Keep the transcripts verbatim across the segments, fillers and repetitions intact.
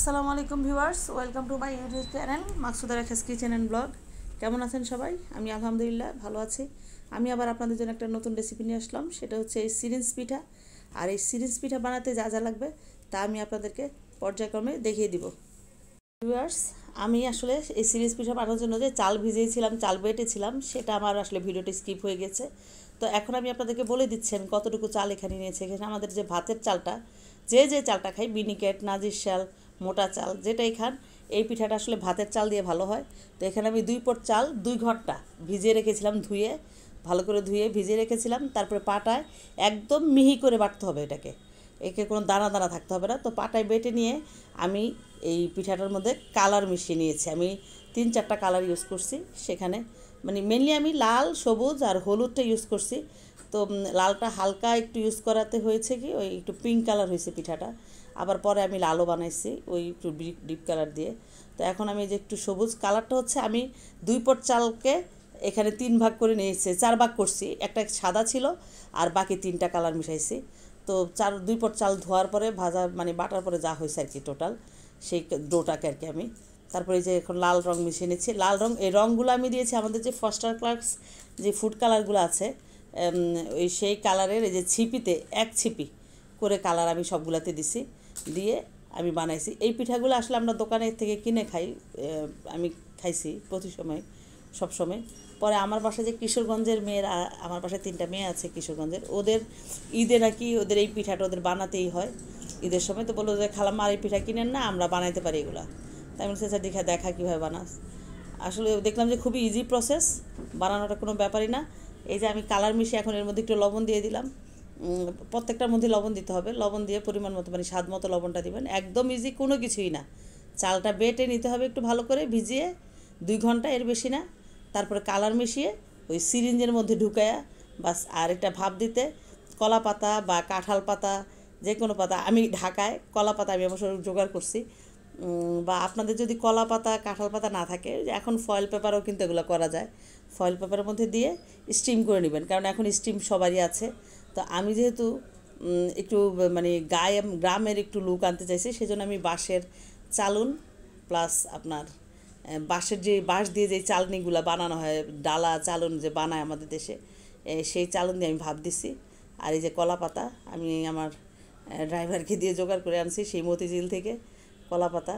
আসসালামু আলাইকুম viewers, welcome to my YouTube channel Maksuda Rekha's kitchen and vlog. কেমন আছেন সবাই? আমি আলহামদুলিল্লাহ ভালো আছি। আমি আবার আপনাদের জন্য একটা নতুন রেসিপি নিয়ে আসলাম, সেটা হচ্ছে এই সিরিঞ্জ পিঠা। আর এই সিরিঞ্জ পিঠা বানাতে যা যা লাগবে তা আমি আপনাদেরকে পর্যায়ক্রমে দেখিয়ে দিব। ভিউয়ার্স, আমি আসলে এই সিরিঞ্জ পিঠা বানানোর জন্য যে চাল ভিজিয়েছিলাম, চাল বেটেছিলাম, সেটা আমার আসলে ভিডিওটি স্কিপ হয়ে গেছে। তো এখন আমি আপনাদেরকে বলে দিচ্ছি আমি কতটুকু চাল এখানে নিয়েছি। এখানে আমাদের যে ভাতের চালটা, যে যে চালটা খাই, বিনিকেট, নাজির শাল, মোটা চাল, যেটাই খান, এই পিঠাটা আসলে ভাতের চাল দিয়ে ভালো হয়। তো এখানে আমি দুই পট চাল দুই ঘন্টা ভিজিয়ে রেখেছিলাম, ধুয়ে ভালো করে ধুয়ে ভিজিয়ে রেখেছিলাম। তারপরে পাটায় একদম মিহি করে বাটতে হবে এটাকে, একে কোনো দানা দানা থাকতে হবে না। তো পাটায় বেটে নিয়ে আমি এই পিঠাটার মধ্যে কালার মিশিয়ে নিয়েছি। আমি তিন চারটা কালার ইউজ করছি সেখানে, মানে মেনলি আমি লাল, সবুজ আর হলুদটা ইউজ করছি। তো লালটা হালকা একটু ইউজ করাতে হয়েছে কি ওই একটু পিঙ্ক কালার হয়েছে পিঠাটা। আবার পরে আমি লালও বানাইছি ওই একটু ডিপ ডিপ কালার দিয়ে। তো এখন আমি যে একটু সবুজ কালারটা হচ্ছে আমি দুই পট চালকে এখানে তিন ভাগ করে নিয়েছি, চার ভাগ করছি। একটা সাদা ছিল আর বাকি তিনটা কালার মিশাইছি। তো চার দুই পট চাল ধোয়ার পরে ভাজা মানে বাটার পরে যা হয়েছে আর কি টোটাল সেই ডোটাকে আর কি আমি তারপরে যে এখন লাল রং মিশিয়ে নিচ্ছি। লাল রং, এই রঙগুলো আমি দিয়েছি আমাদের যে ফস্টার ক্লার্কস যে ফুড কালারগুলো আছে, ওই সেই কালারের এই যে ছিপিতে এক ছিপি করে কালার আমি সবগুলাতে দিছি, দিয়ে আমি বানাইছি। এই পিঠাগুলো আসলে আমরা দোকানের থেকে কিনে খাই, আমি খাইছি প্রতি সময় সব সময়। পরে আমার বাসায় যে কিশোরগঞ্জের মেয়েরা, আমার বাসায় তিনটা মেয়ে আছে কিশোরগঞ্জের, ওদের ঈদে নাকি ওদের এই পিঠাটা ওদের বানাতেই হয় ঈদের সময়। তো বললো যে খালাম্মা আর এই পিঠা কিনেন না, আমরা বানাইতে পারি এগুলো। তাই আমি বলছি দেখা দেখা কীভাবে বানাস। আসলে দেখলাম যে খুবই ইজি প্রসেস, বানানোটা কোনো ব্যাপারই না। এই যে আমি কালার মিশিয়ে এখন এর মধ্যে একটু লবণ দিয়ে দিলাম। প্রত্যেকটার মধ্যে লবণ দিতে হবে, লবণ দিয়ে পরিমাণ মতো মানে স্বাদ মতো লবণটা দিবেন। একদম ইজি, কোনো কিছুই না। চালটা বেটে নিতে হবে একটু ভালো করে ভিজিয়ে, দুই ঘন্টা এর বেশি না। তারপরে কালার মিশিয়ে ওই সিরিঞ্জের মধ্যে ঢুকায়া বাস। আর একটা ভাপ দিতে কলা পাতা বা কাঁঠাল পাতা, যে কোনো পাতা, আমি ঢাকায় কলা পাতা আমি অবশ্য জোগাড় করছি। বা আপনাদের যদি কলা পাতা, কাঁঠাল পাতা না থাকে, এখন ফয়েল পেপারও কিন্তু এগুলো করা যায়। ফয়েল পেপারের মধ্যে দিয়ে স্টিম করে নেবেন, কারণ এখন স্টিম সবারই আছে। তো আমি যেহেতু একটু মানে গায়ে গ্রামের একটু লুক আনতে চাইছি, সেজন্য আমি বাঁশের চালুন প্লাস আপনার বাঁশের যে বাঁশ দিয়ে যে চালনিগুলো বানানো হয়, ডালা চালুন যে বানায় আমাদের দেশে, সেই চালুন দিয়ে আমি ভাব দিছি। আর এই যে কলা পাতা আমি আমার ড্রাইভারকে দিয়ে জোগাড় করে আনছি সেই মতিঝিল থেকে কলা পাতা,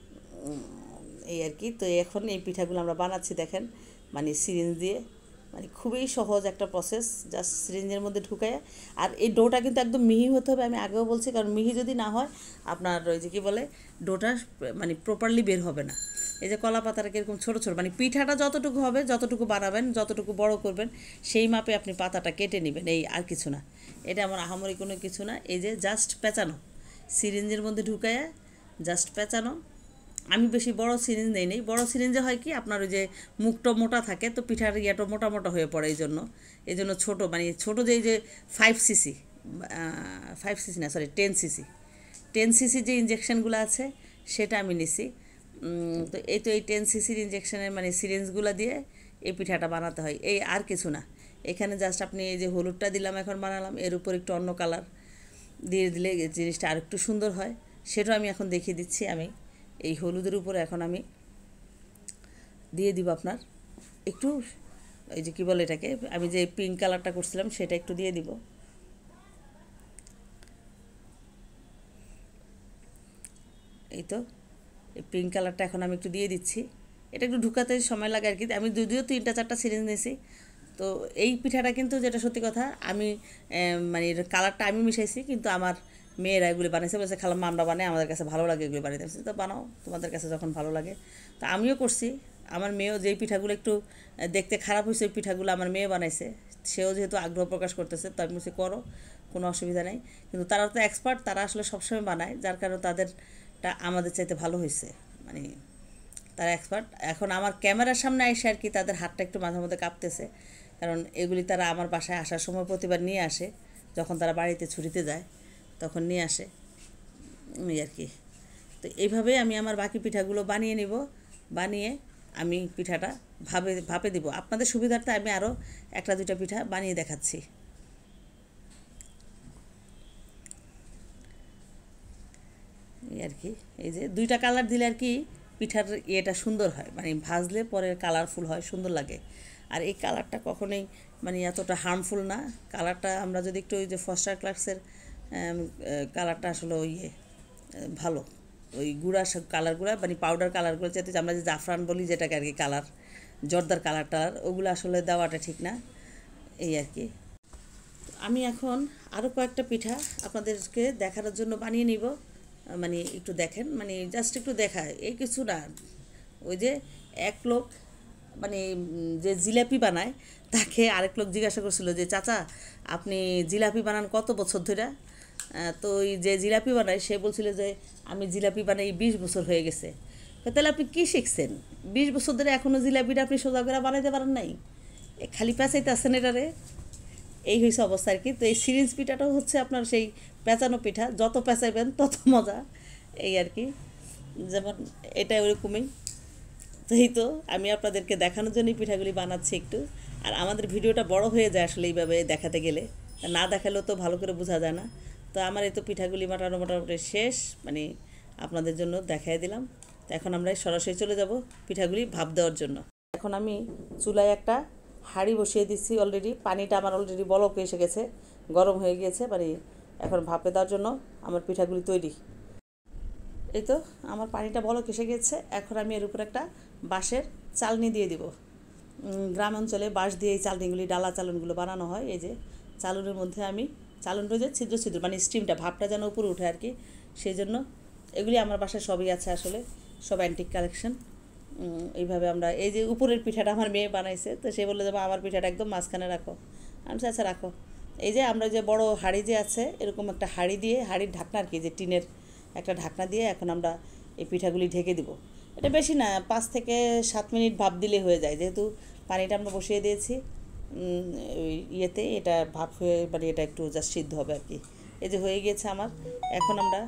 এই আর কি। তো এখন এই পিঠাগুলো আমরা বানাচ্ছি দেখেন, মানে সিরিঞ্জ দিয়ে, মানে খুবই সহজ একটা প্রসেস, জাস্ট সিরিঞ্জের মধ্যে ঢুকায়। আর এই ডোটা কিন্তু একদম মিহি হতে হবে, আমি আগেও বলছি, কারণ মিহি যদি না হয় আপনার ওই যে কী বলে ডোটা মানে প্রপারলি বের হবে না। এই যে কলা পাতাটা কীরকম ছোটো ছোটো, মানে পিঠাটা যতটুকু হবে, যতটুকু বানাবেন, যতটুকু বড় করবেন, সেই মাপে আপনি পাতাটা কেটে নেবেন, এই আর কিছু না। এটা আমার আহামরি কোনো কিছু না। এই যে জাস্ট পেঁচানো, সিরিঞ্জের মধ্যে ঢুকায় জাস্ট পেঁচানো। আমি বেশি বড় সিরিঞ্জ নেই নেই বড় সিরিঞ্জে হয় কি আপনার ওই যে মুখটা মোটা থাকে, তো পিঠার ইয়াটা মোটা মোটা হয়ে পড়ে, এই জন্য এই জন্য ছোটো, মানে ছোটো যেই যে ফাইভ সিসি ফাইভ সিসি না sorry ten CC ten CC যে ইঞ্জেকশানগুলো আছে সেটা আমি নিছি। তো এই তো এই টেন সিসির ইঞ্জেকশানের মানে সিরিঞ্জগুলো দিয়ে এই পিঠাটা বানাতে হয়, এই আর কিছু না। এখানে জাস্ট আপনি এই যে হলুদটা দিলাম, এখন বানালাম, এর উপর একটু অন্য কালার দিয়ে দিলে জিনিসটা আর একটু সুন্দর হয়, সেটাও আমি এখন দেখিয়ে দিচ্ছি। আমি এই হলুদের উপরে এখন আমি দিয়ে দিব আপনার একটু এই যে কী বলে এটাকে, আমি যে পিঙ্ক কালারটা করছিলাম সেটা একটু দিয়ে দিব। এই তো এই পিঙ্ক কালারটা এখন আমি একটু দিয়ে দিচ্ছি। এটা একটু ঢুকাতে সময় লাগে আর কি। আমি যদিও তিনটা চারটা সিরিঞ্জ নিয়েছি। তো এই পিঠাটা কিন্তু যেটা সত্যি কথা, আমি মানে কালারটা আমি মিশাইছি, কিন্তু আমার মেয়েরা এগুলি বানিয়েছে, বলছে খালাম্মা আমরা বানাই, আমাদের কাছে ভালো লাগে এগুলি বানাইতে। তো বানাও, তোমাদের কাছে যখন ভালো লাগে। তো আমিও করছি, আমার মেয়েও যেই পিঠাগুলো একটু দেখতে খারাপ হয়েছে ওই পিঠাগুলো আমার মেয়ে বানাইছে, সেও যেহেতু আগ্রহ প্রকাশ করতেছে, তো আমি বলছি করো, কোনো অসুবিধা নেই। কিন্তু তারা তো এক্সপার্ট, তারা আসলে সবসময় বানায়, যার কারণে তাদেরটা আমাদের চাইতে ভালো হয়েছে, মানে তারা এক্সপার্ট। এখন আমার ক্যামেরার সামনে এসে আর কি তাদের হাতটা একটু মাঝে মধ্যে কাঁপতেছে, কারণ এগুলি তারা আমার বাসায় আসার সময় প্রতিবার নিয়ে আসে, যখন তারা বাড়িতে ছুটিতে যায় তখন নিয়ে আসে এই আর কি। তো এইভাবেই আমি আমার বাকি পিঠাগুলো বানিয়ে নিব, বানিয়ে আমি পিঠাটা ভাপে ভাপে দিব। আপনাদের সুবিধার্থে আমি আরও একটা দুইটা পিঠা বানিয়ে দেখাচ্ছি। এই আর কি, এই যে দুইটা কালার দিলে আর কি পিঠার ইয়েটা সুন্দর হয়, মানে ভাজলে পরে কালারফুল হয়, সুন্দর লাগে। আর এই কালারটা কখনোই মানে এতটা হার্মফুল না। কালারটা আমরা যদি একটু ওই যে ফস্টার ক্লাক্সের কালারটা আসলে ওই ইয়ে ভালো, ওই গুঁড়া কালারগুলো মানে পাউডার কালারগুলো যাতে আমরা যে জাফরান বলি যেটাকে আর কি কালার, জর্দার কালার টালার ওগুলো আসলে দেওয়াটা ঠিক না, এই আর কি। আমি এখন আরও কয়েকটা পিঠা আপনাদেরকে দেখানোর জন্য বানিয়ে নিব, মানে একটু দেখেন, মানে জাস্ট একটু দেখায়, এই কিছু না। ওই যে এক লোক মানে যে জিলাপি বানায় তাকে আরেক লোক জিজ্ঞাসা করছিল যে চাচা আপনি জিলাপি বানান কত বছর ধরে? তো ওই যে জিলাপি বানায় সে বলছিল যে আমি জিলাপি বানাই বিশ বছর হয়ে গেছে। তাহলে আপনি কী শিখছেন? বিশ বছর ধরে এখনও জিলাপিটা আপনি সোজা করে বানাইতে পারেন নাই, এ খালি পেঁচাইতে আসছেন এটারে। এই হয়েছে অবস্থা আর কি। তো এই সিরিঞ্জ পিঠাটাও হচ্ছে আপনার সেই পেঁচানো পিঠা, যত পেঁচাইবেন তত মজা, এই আর কি। যেমন এটা ওরকমই। এই তো আমি আপনাদেরকে দেখানোর জন্যই পিঠাগুলি বানাচ্ছি একটু। আর আমাদের ভিডিওটা বড় হয়ে যায় আসলে এইভাবে দেখাতে গেলে, না দেখালেও তো ভালো করে বোঝা যায় না। তো আমার এই তো পিঠাগুলি মাটানো মোটামুটি শেষ, মানে আপনাদের জন্য দেখাই দিলাম। তো এখন আমরা সরাসরি চলে যাব পিঠাগুলি ভাপ দেওয়ার জন্য। এখন আমি চুলায় একটা হাঁড়ি বসিয়ে দিচ্ছি অলরেডি, পানিটা আমার অলরেডি বলক এসে গেছে, গরম হয়ে গিয়েছে, মানে এখন ভাপে দেওয়ার জন্য আমার পিঠাগুলি তৈরি। এই তো আমার পানিটা বলক এসে গেছে, এখন আমি এর উপর একটা বাঁশের চালনি দিয়ে দিব। গ্রাম অঞ্চলে বাঁশ দিয়ে এই চালনিগুলি, ডালা চালনগুলো বানানো হয়। এই যে চালনের মধ্যে আমি চালনটা যে ছিদ্র ছিদ্র মানে স্টিমটা ভাপটা যেন উপরে উঠে আর কি, সেই জন্য এগুলি আমার বাসায় সবই আছে আসলে, সব অ্যান্টিক কালেকশন। এইভাবে আমরা এই যে উপরের পিঠাটা আমার মেয়ে বানাইছে, তো সে বললো যে আমার পিঠাটা একদম মাঝখানে রাখো। আমি আচ্ছা রাখো। এই যে আমরা যে বড় হাঁড়ি যে আছে এরকম একটা হাঁড়ি দিয়ে, হাঁড়ির ঢাকনা আর কি, যে টিনের একটা ঢাকনা দিয়ে এখন আমরা এই পিঠাগুলি ঢেকে দিব। এটা বেশি না, পাঁচ থেকে সাত মিনিট ভাপ দিলে হয়ে যায়, যেহেতু পানিটা আমরা বসিয়ে দিয়েছি ওই ইয়েতে, এটা ভাপ হয়ে মানে এটা একটু জাস্ট সিদ্ধ হবে আর কি। এই যে হয়ে গিয়েছে আমার, এখন আমরা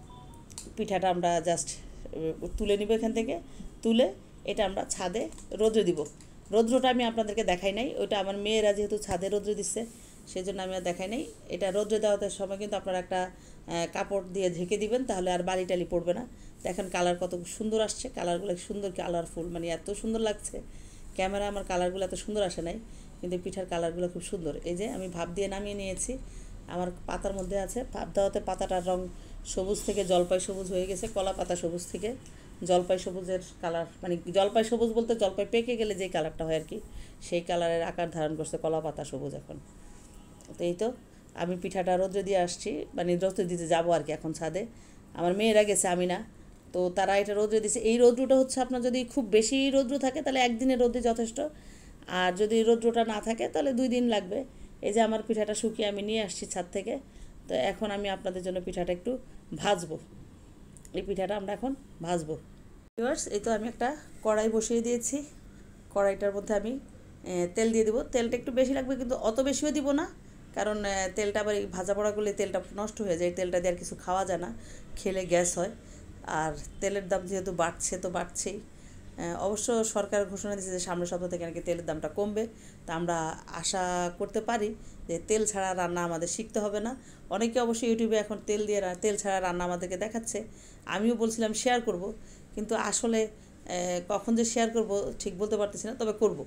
পিঠাটা আমরা জাস্ট তুলে নিব এখান থেকে, তুলে এটা আমরা ছাদে রোদ্রে দিব। রৌদ্রটা আমি আপনাদেরকে দেখাই নাই, ওইটা আমার মেয়েরা যেহেতু ছাদে রৌদ্র দিচ্ছে সেই জন্য আমি আর দেখাই নাই। এটা রৌদ্রে দেওয়াতে সময় কিন্তু আপনারা একটা কাপড় দিয়ে ঢেকে দিবেন, তাহলে আর বালি টালি পড়বে না। দেখেন কালার কত সুন্দর আসছে, কালারগুলো সুন্দর কালারফুল, মানে এত সুন্দর লাগছে। ক্যামেরা আমার কালারগুলো এত সুন্দর আসে নাই, কিন্তু পিঠার কালারগুলো খুব সুন্দর। এই যে আমি ভাপ দিয়ে নামিয়ে নিয়েছি, আমার পাতার মধ্যে আছে। ভাপ দেওয়াতে পাতাটার রং সবুজ থেকে জলপাই সবুজ হয়ে গেছে, কলা পাতা সবুজ থেকে জলপাই সবুজের কালার, মানে জলপাই সবুজ বলতে জলপাই পেকে গেলে যে কালারটা হয় আর কি, সেই কালারের আকার ধারণ করছে কলা পাতা সবুজ এখন। তো এই তো আমি পিঠাটা রৌদ্রে দিয়ে আসছি, মানে রৌদ্রে দিতে যাবো আর কি এখন ছাদে। আমার মেয়েরা গেছে, আমি না, তো তারা এটা রৌদ্রে দিছে। এই রৌদ্রটা হচ্ছে আপনার যদি খুব বেশি রৌদ্র থাকে তাহলে একদিনের রৌদ্রে যথেষ্ট, আর যদি রৌদ্রটা না থাকে তাহলে দুই দিন লাগবে। এই যে আমার পিঠাটা শুকিয়ে আমি নিয়ে আসছি ছাদ থেকে। তো এখন আমি আপনাদের জন্য পিঠাটা একটু ভাজবো। এই পিঠাটা আমরা এখন ভাজবো। ভিউয়ার্স, এই তো আমি একটা কড়াই বসিয়ে দিয়েছি, কড়াইটার মধ্যে আমি তেল দিয়ে দেবো। তেলটা একটু বেশি লাগবে, কিন্তু অত বেশিও দিব না, কারণ তেলটা আবার ভাজা পোড়া করলে তেলটা নষ্ট হয়ে যায়, তেলটা দিয়ে আর কিছু খাওয়া যায় না, খেলে গ্যাস হয়। আর তেলের দাম যেহেতু বাড়ছে তো বাড়ছেই, অবশ্য সরকার ঘোষণা দিয়েছে যে সামনের সপ্তাহ থেকে নাকি তেলের দামটা কমবে। তা আমরা আশা করতে পারি যে তেল ছাড়া রান্না আমাদের শিখতে হবে না। অনেকে অবশ্যই ইউটিউবে এখন তেল দিয়ে তেল ছাড়া রান্না আমাদেরকে দেখাচ্ছে, আমিও বলছিলাম শেয়ার করব, কিন্তু আসলে কখন যে শেয়ার করব ঠিক বলতে পারতেছি না, তবে করব,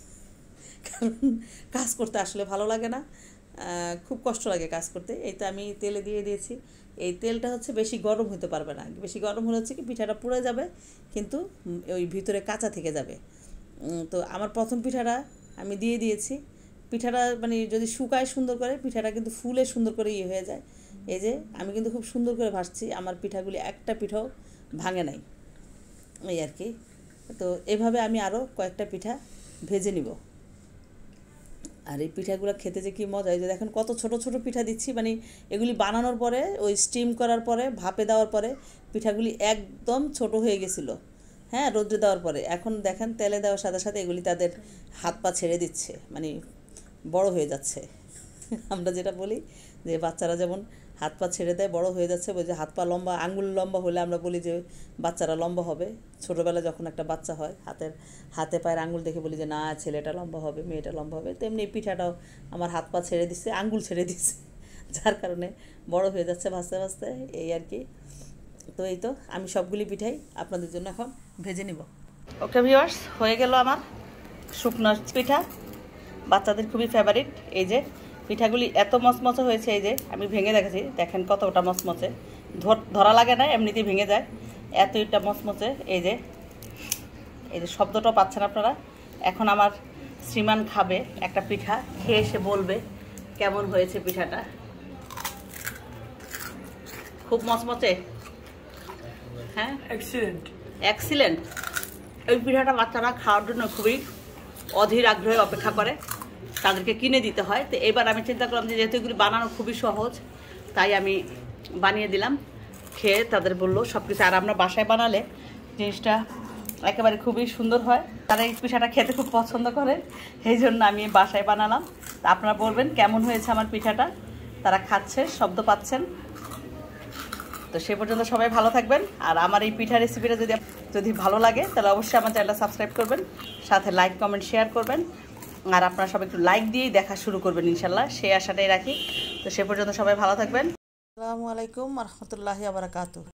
কারণ কাজ করতে আসলে ভালো লাগে না, খুব কষ্ট লাগে কাজ করতে। এই তো আমি তেলে দিয়ে দিয়েছি। এই তেলটা হচ্ছে বেশি গরম হতে পারবে না, বেশি গরম হলে হচ্ছে কি পিঠাটা পুড়ে যাবে, কিন্তু ওই ভিতরে কাঁচা থেকে যাবে। তো আমার প্রথম পিঠাটা আমি দিয়ে দিয়েছি। পিঠাটা মানে যদি শুকায় সুন্দর করে, পিঠাটা কিন্তু ফুলে সুন্দর করে ইয়ে হয়ে যায়। এই যে আমি কিন্তু খুব সুন্দর করে ভাজছি, আমার পিঠাগুলি একটা পিঠাও ভাঙে নাই, এই আর কি। তো এভাবে আমি আরও কয়েকটা পিঠা ভেজে নিব। আর এই পিঠাগুলো খেতে যে কী মজা, এই যে দেখেন কত ছোট ছোট পিঠা দিচ্ছি, মানে এগুলি বানানোর পরে ওই স্টিম করার পরে ভাপে দেওয়ার পরে পিঠাগুলি একদম ছোট হয়ে গেছিলো, হ্যাঁ, রোদ্রে দেওয়ার পরে। এখন দেখেন তেলে দেওয়ার সাথে সাথে এগুলি তাদের হাত পা ছেড়ে দিচ্ছে, মানে বড় হয়ে যাচ্ছে। আমরা যেটা বলি যে বাচ্চারা যেমন হাত পা ছেড়ে দেয়, বড় হয়ে যাচ্ছে, ওই যে হাত পা লম্বা, আঙুল লম্বা হলে আমরা বলি যে বাচ্চারা লম্বা হবে। ছোটোবেলায় যখন একটা বাচ্চা হয়, হাতের হাতে পায়ের আঙুল দেখে বলি যে না ছেলেটা লম্বা হবে, মেয়েটা লম্বা হবে। তেমনি পিঠাটাও আমার হাত পা ছেড়ে দিচ্ছে, আঙুল ছেড়ে দিচ্ছে, যার কারণে বড় হয়ে যাচ্ছে ভাজতে ভাজতে, এই আর কি। তো এই তো আমি সবগুলি পিঠাই আপনাদের জন্য এখন ভেজে নিব। ওকে ভিউয়ার্স, হয়ে গেল আমার শুকনো পিঠা, বাচ্চাদের খুবই ফেভারিট। এই যে পিঠাগুলি এত মচমচে হয়েছে, এই যে আমি ভেঙে দেখেছি, দেখেন কতটা মচমচে, ধরা লাগে না, এমনিতেই ভেঙে যায়, এতটা মচমচে। এই যে এই যে শব্দটাও পাচ্ছেন আপনারা। এখন আমার শ্রীমান খাবে একটা পিঠা, খেয়ে এসে বলবে কেমন হয়েছে পিঠাটা। খুব মচমচে, হ্যাঁ এক্সিলেন্ট এক্সিলেন্ট। এই পিঠাটা বাচ্চারা খাওয়ার জন্য খুবই অধীর আগ্রহে অপেক্ষা করে, তাদেরকে কিনে দিতে হয়। তো এবার আমি চিন্তা করলাম যে যেহেতু এগুলি বানানো খুবই সহজ, তাই আমি বানিয়ে দিলাম। খেয়ে তাদের বললো সব কিছু, আর আমরা বাসায় বানালে জিনিসটা একেবারে খুবই সুন্দর হয়। তারা এই পিঠাটা খেতে খুব পছন্দ করে, এই জন্য আমি বাসায় বানালাম। আপনারা বলবেন কেমন হয়েছে আমার পিঠাটা। তারা খাচ্ছে, শব্দ পাচ্ছেন। তো সে পর্যন্ত সবাই ভালো থাকবেন। আর আমার এই পিঠা রেসিপিটা যদি যদি ভালো লাগে তাহলে অবশ্যই আমার চ্যানেলটা সাবস্ক্রাইব করবেন, সাথে লাইক কমেন্ট শেয়ার করবেন। আর আপনারা সবাই একটু লাইক দিয়েই দেখা শুরু করবেন ইনশাল্লাহ, সেই আশাটাই রাখি। তো সে পর্যন্ত সবাই ভালো থাকবেন। আসসালামু আলাইকুম ওয়া রাহমাতুল্লাহি ওয়া বারাকাতুহু।